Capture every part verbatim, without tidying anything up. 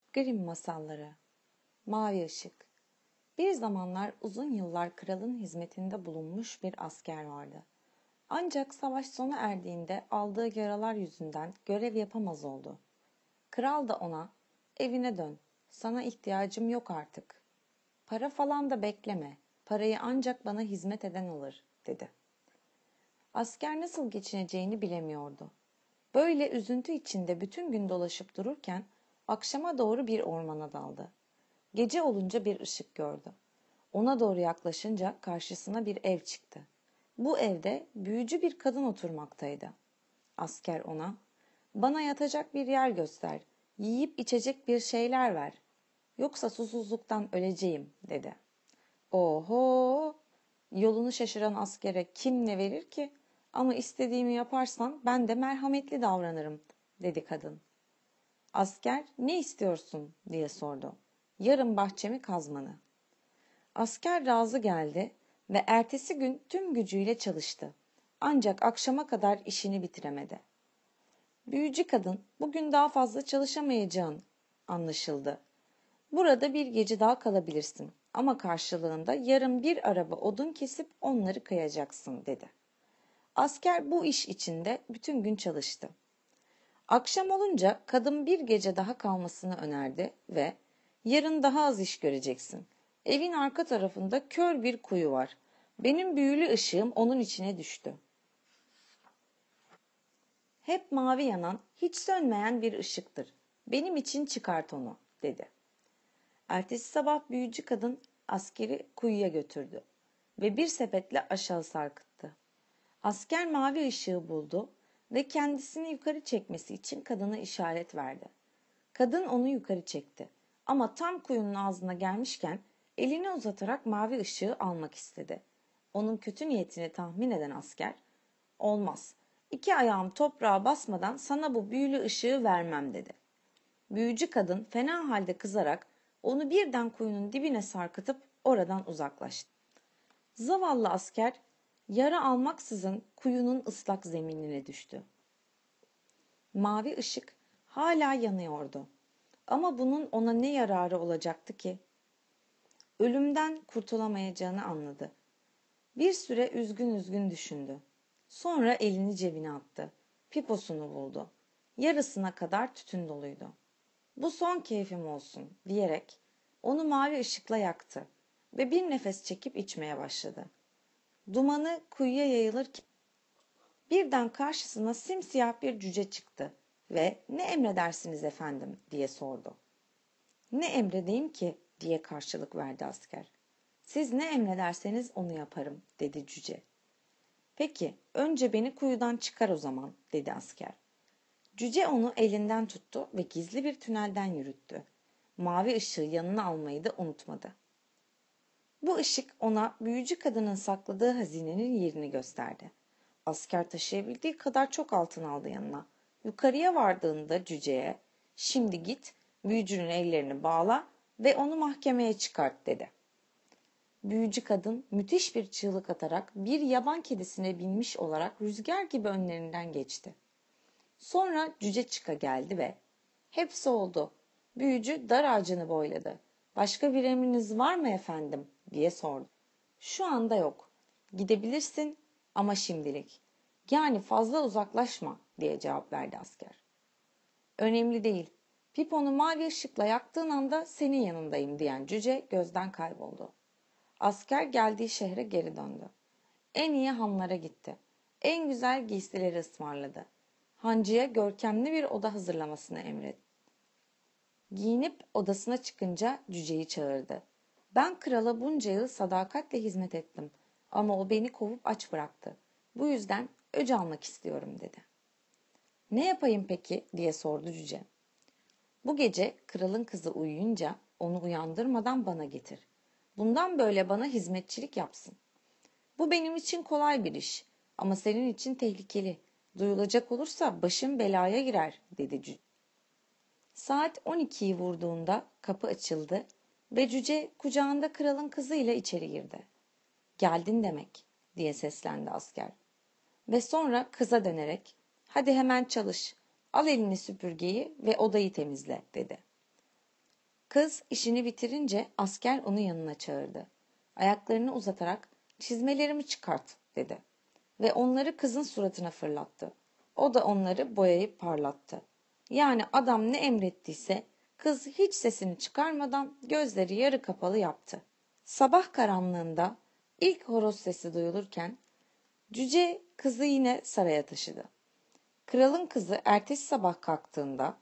Grimm Masalları. Mavi Işık. Bir zamanlar uzun yıllar kralın hizmetinde bulunmuş bir asker vardı. Ancak savaş sona erdiğinde aldığı yaralar yüzünden görev yapamaz oldu. Kral da ona, "Evine dön, sana ihtiyacım yok artık. Para falan da bekleme, parayı ancak bana hizmet eden alır," dedi. Asker nasıl geçineceğini bilemiyordu. Böyle üzüntü içinde bütün gün dolaşıp dururken akşama doğru bir ormana daldı. Gece olunca bir ışık gördü. Ona doğru yaklaşınca karşısına bir ev çıktı. Bu evde büyücü bir kadın oturmaktaydı. Asker ona, "Bana yatacak bir yer göster, yiyip içecek bir şeyler ver. Yoksa susuzluktan öleceğim," dedi. "Oho! Yolunu şaşıran askere kim ne verir ki? Ama istediğimi yaparsan ben de merhametli davranırım," dedi kadın. Asker, "Ne istiyorsun?" diye sordu. "Yarın bahçemi kazmanı." Asker razı geldi ve ertesi gün tüm gücüyle çalıştı. Ancak akşama kadar işini bitiremedi. Büyücü kadın, "Bugün daha fazla çalışamayacağın anlaşıldı. Burada bir gece daha kalabilirsin ama karşılığında yarın bir araba odun kesip onları kayacaksın," dedi. Asker bu iş içinde bütün gün çalıştı. Akşam olunca kadın bir gece daha kalmasını önerdi ve "Yarın daha az iş göreceksin. Evin arka tarafında kör bir kuyu var. Benim büyülü ışığım onun içine düştü. Hep mavi yanan, hiç sönmeyen bir ışıktır. Benim için çıkart onu," dedi. Ertesi sabah büyücü kadın askeri kuyuya götürdü ve bir sepetle aşağı sarkıttı. Asker mavi ışığı buldu ve kendisini yukarı çekmesi için kadına işaret verdi. Kadın onu yukarı çekti ama tam kuyunun ağzına gelmişken elini uzatarak mavi ışığı almak istedi. Onun kötü niyetini tahmin eden asker, "Olmaz, iki ayağım toprağa basmadan sana bu büyülü ışığı vermem," dedi. Büyücü kadın fena halde kızarak onu birden kuyunun dibine sarkıtıp oradan uzaklaştı. Zavallı asker yara almaksızın kuyunun ıslak zeminine düştü. Mavi ışık hala yanıyordu. Ama bunun ona ne yararı olacaktı ki? Ölümden kurtulamayacağını anladı. Bir süre üzgün üzgün düşündü. Sonra elini cebine attı. Piposunu buldu. Yarısına kadar tütün doluydu. "Bu son keyfim olsun," diyerek onu mavi ışıkla yaktı ve bir nefes çekip içmeye başladı. Dumanı kuyuya yayılırken birden karşısına simsiyah bir cüce çıktı ve "Ne emredersiniz efendim?" diye sordu. "Ne emredeyim ki?" diye karşılık verdi asker. "Siz ne emrederseniz onu yaparım," dedi cüce. "Peki, önce beni kuyudan çıkar o zaman," dedi asker. Cüce onu elinden tuttu ve gizli bir tünelden yürüttü. Mavi ışığı yanına almayı da unutmadı. Bu ışık ona büyücü kadının sakladığı hazinenin yerini gösterdi. Asker taşıyabildiği kadar çok altın aldı yanına. Yukarıya vardığında cüceye, "Şimdi git, büyücünün ellerini bağla ve onu mahkemeye çıkart," dedi. Büyücü kadın müthiş bir çığlık atarak bir yaban kedisine binmiş olarak rüzgar gibi önlerinden geçti. Sonra cüce çıka geldi ve "Hepsi oldu." Büyücü dar ağacını boyladı. "Başka bir emriniz var mı efendim?" diye sordu. "Şu anda yok. Gidebilirsin ama şimdilik. Yani fazla uzaklaşma," diye cevap verdi asker. "Önemli değil. Piponu mavi ışıkla yaktığın anda senin yanındayım," diyen cüce gözden kayboldu. Asker geldiği şehre geri döndü. En iyi hanlara gitti. En güzel giysileri ısmarladı. Hancıya görkemli bir oda hazırlamasını emretti. Giyinip odasına çıkınca cüceyi çağırdı. "Ben krala bunca yıl sadakatle hizmet ettim ama o beni kovup aç bıraktı. Bu yüzden öc almak istiyorum," dedi. "Ne yapayım peki?" diye sordu cüce. "Bu gece kralın kızı uyuyunca onu uyandırmadan bana getir. Bundan böyle bana hizmetçilik yapsın. Bu benim için kolay bir iş ama senin için tehlikeli. Duyulacak olursa başın belaya girer," dedi cüce. Saat on ikiyi vurduğunda kapı açıldı ve cüce kucağında kralın kızıyla içeri girdi. "Geldin demek," diye seslendi asker. Ve sonra kıza dönerek, "Hadi hemen çalış, al elini süpürgeyi ve odayı temizle," dedi. Kız işini bitirince asker onu yanına çağırdı. Ayaklarını uzatarak çizmelerimi çıkart dedi ve onları kızın suratına fırlattı. O da onları boyayıp parlattı. Yani adam ne emrettiyse kız hiç sesini çıkarmadan gözleri yarı kapalı yaptı. Sabah karanlığında ilk horoz sesi duyulurken cüce kızı yine saraya taşıdı. Kralın kızı ertesi sabah kalktığında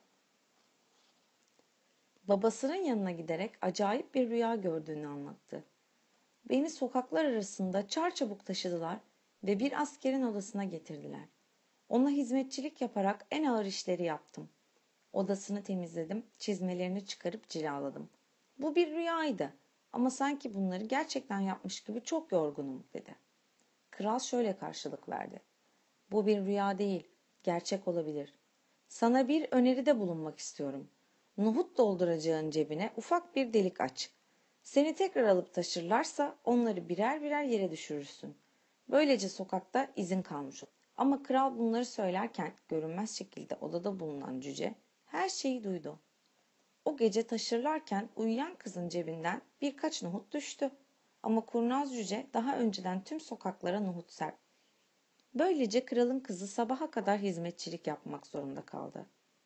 babasının yanına giderek acayip bir rüya gördüğünü anlattı. Beni sokaklar arasında çarçabuk taşıdılar ve bir askerin odasına getirdiler. Ona hizmetçilik yaparak en ağır işleri yaptım. Odasını temizledim, çizmelerini çıkarıp cilaladım. Bu bir rüyaydı ama sanki bunları gerçekten yapmış gibi çok yorgunum dedi. Kral şöyle karşılık verdi. Bu bir rüya değil, gerçek olabilir. Sana bir öneride bulunmak istiyorum. Nohut dolduracağın cebine ufak bir delik aç. Seni tekrar alıp taşırlarsa onları birer birer yere düşürürsün. Böylece sokakta izin kalmış olur. Ama kral bunları söylerken görünmez şekilde odada bulunan cüce her şeyi duydu. O gece taşırlarken uyuyan kızın cebinden birkaç nohut düştü. Ama kurnaz cüce daha önceden tüm sokaklara nohut serpti. Böylece kralın kızı sabaha kadar hizmetçilik yapmak zorunda kaldı.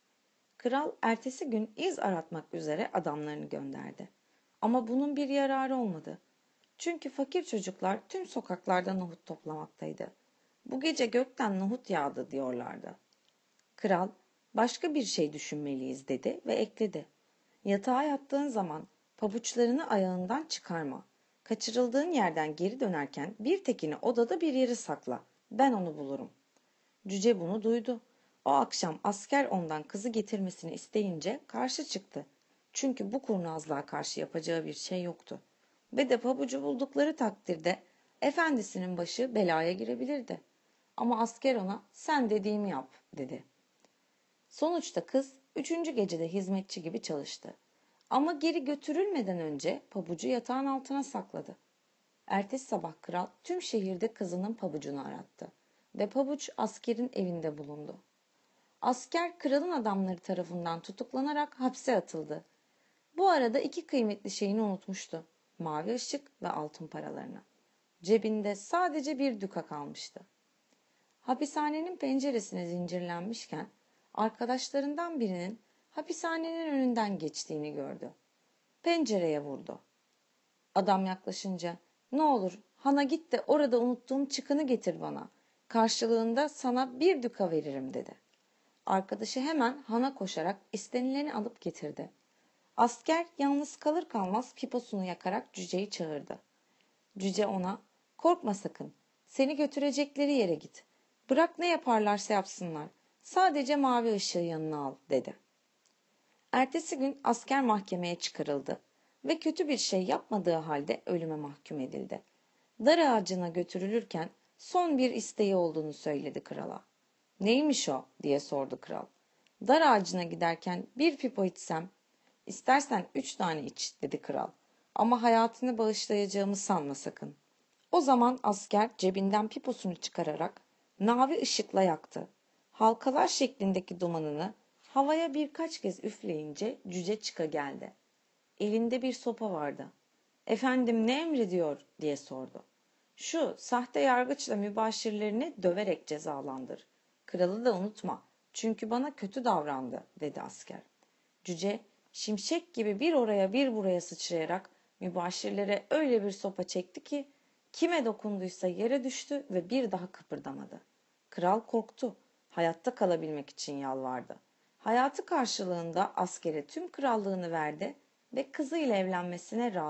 Kral ertesi gün iz aratmak üzere adamlarını gönderdi. Ama bunun bir yararı olmadı. Çünkü fakir çocuklar tüm sokaklarda nohut toplamaktaydı. Bu gece gökten nohut yağdı diyorlardı. Kral, başka bir şey düşünmeliyiz dedi ve ekledi. Yatağa yattığın zaman pabuçlarını ayağından çıkarma. Kaçırıldığın yerden geri dönerken bir tekini odada bir yere sakla. Ben onu bulurum. Cüce bunu duydu. O akşam asker ondan kızı getirmesini isteyince karşı çıktı. Çünkü bu kurnazlığa karşı yapacağı bir şey yoktu. Ve de pabucu buldukları takdirde efendisinin başı belaya girebilirdi. Ama asker ona sen dediğimi yap dedi. Sonuçta kız üçüncü gecede hizmetçi gibi çalıştı. Ama geri götürülmeden önce pabucu yatağın altına sakladı. Ertesi sabah kral tüm şehirde kızının pabucunu arattı ve pabuç askerin evinde bulundu. Asker kralın adamları tarafından tutuklanarak hapse atıldı. Bu arada iki kıymetli şeyini unutmuştu. Mavi ışık ve altın paralarını. Cebinde sadece bir düka kalmıştı. Hapishanenin penceresine zincirlenmişken arkadaşlarından birinin hapishanenin önünden geçtiğini gördü. Pencereye vurdu. Adam yaklaşınca ne olur hana git de orada unuttuğum çıkını getir bana. Karşılığında sana bir düka veririm dedi. Arkadaşı hemen hana koşarak istenileni alıp getirdi. Asker yalnız kalır kalmaz piposunu yakarak cüceyi çağırdı. Cüce ona korkma sakın seni götürecekleri yere git. Bırak ne yaparlarsa yapsınlar. Sadece mavi ışığı yanına al dedi. Ertesi gün asker mahkemeye çıkarıldı ve kötü bir şey yapmadığı halde ölüme mahkum edildi. Dar ağacına götürülürken son bir isteği olduğunu söyledi krala. Neymiş o diye sordu kral. Dar ağacına giderken bir pipo içsem, istersen üç tane iç dedi kral. Ama hayatını bağışlayacağımı sanma sakın. O zaman asker cebinden piposunu çıkararak mavi ışıkla yaktı. Halkalar şeklindeki dumanını havaya birkaç kez üfleyince cüce çıka geldi. Elinde bir sopa vardı. Efendim ne emrediyor diye sordu. Şu sahte yargıçla mübaşirlerini döverek cezalandır. Kralı da unutma çünkü bana kötü davrandı dedi asker. Cüce şimşek gibi bir oraya bir buraya sıçrayarak mübaşirlere öyle bir sopa çekti ki kime dokunduysa yere düştü ve bir daha kıpırdamadı. Kral korktu. Hayatta kalabilmek için yalvardı. Hayatı karşılığında askere tüm krallığını verdi ve kızıyla evlenmesine razı